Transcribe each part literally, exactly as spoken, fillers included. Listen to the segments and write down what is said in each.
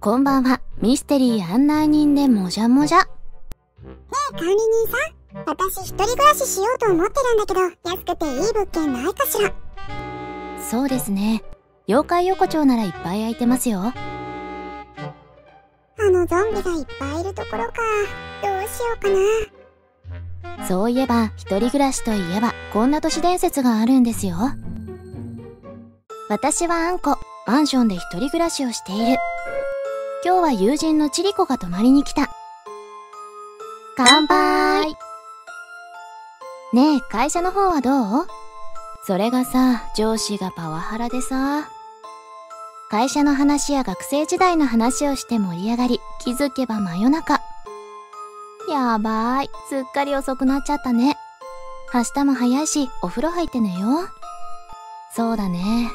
こんばんは。ミステリー案内人でもじゃもじゃ。ねえ、管理人さん。私一人暮らししようと思ってるんだけど、安くていい物件ないかしら。 そうですね。妖怪横丁ならいっぱい空いてますよ。 あのゾンビがいっぱいいるところか。どうしようかな。 そういえば、一人暮らしといえば、こんな都市伝説があるんですよ。私はあんこ。マンションで一人暮らしをしている。今日は友人のチリコが泊まりに来た。乾杯。ねえ、会社の方はどう？それがさ、上司がパワハラでさ。会社の話や学生時代の話をして盛り上がり、気づけば真夜中。やばい、すっかり遅くなっちゃったね。明日も早いし、お風呂入って寝よう。そうだね。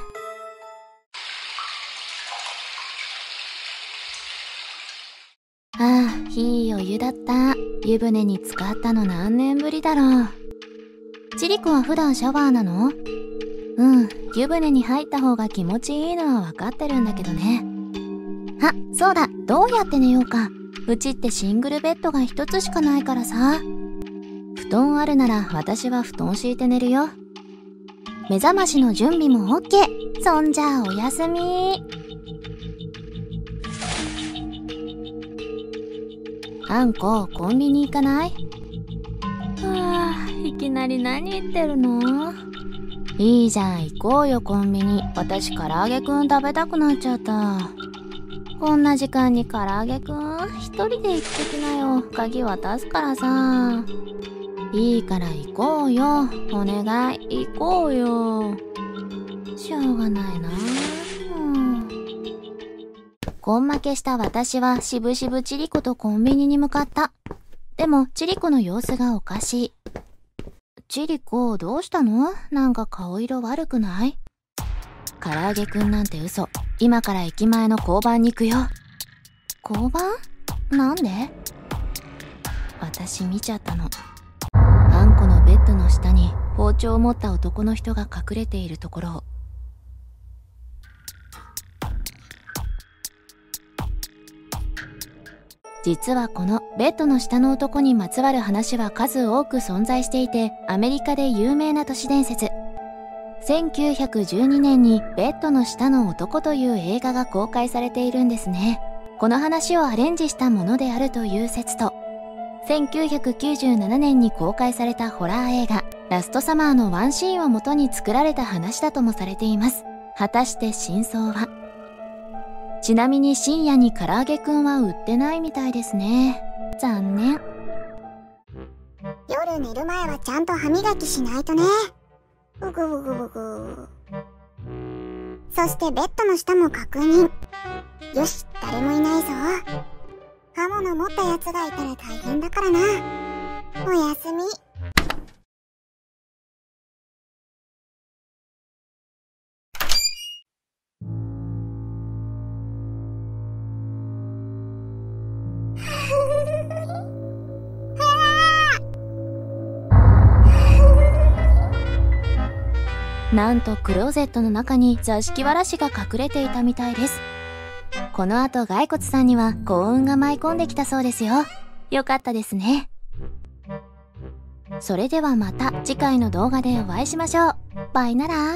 ああ、いいお湯だった。湯船に浸かったの何年ぶりだろう。チリコは普段シャワーなの？うん、湯船に入った方が気持ちいいのは分かってるんだけどね。あ、そうだ、どうやって寝ようか。うちってシングルベッドが一つしかないからさ。布団あるなら私は布団敷いて寝るよ。目覚ましの準備も オーケー。そんじゃあおやすみ。あんこ、コンビニ行かない？はあ、いきなり何言ってるの？いいじゃん、行こうよコンビニ。私唐揚げくん食べたくなっちゃった。こんな時間に唐揚げくん一人で行ってきなよ。鍵渡すからさ。いいから行こうよ。お願い、行こうよ。しょうがないな。根負けした私はしぶしぶチリコとコンビニに向かった。でもチリコの様子がおかしい。チリコ、どうしたの？なんか顔色悪くない？唐揚げくんなんて嘘。今から駅前の交番に行くよ。交番？なんで？私見ちゃったの。あんこのベッドの下に包丁を持った男の人が隠れているところを。実はこのベッドの下の男にまつわる話は数多く存在していて、アメリカで有名な都市伝説。せんきゅうひゃくじゅうにねんにベッドの下の男という映画が公開されているんですね。この話をアレンジしたものであるという説と、せんきゅうひゃくきゅうじゅうななねんに公開されたホラー映画ラストサマーのワンシーンをもとに作られた話だともされています。果たして真相は？ちなみに深夜に唐揚げくんは売ってないみたいですね。残念。 夜寝る前はちゃんと歯磨きしないとね。うぐうぐうぐ。そしてベッドの下も確認。よし、誰もいないぞ。刃物持ったやつがいたら大変だからな。おやすみ。 なんとクローゼットの中に座敷わらしが隠れていたみたいです。この後骸骨さんには幸運が舞い込んできたそうですよ。よかったですね。それではまた次回の動画でお会いしましょう。バイなら。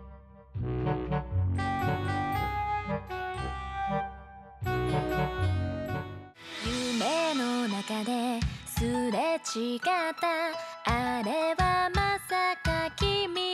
夢の中ですれ違ったあれはまさか君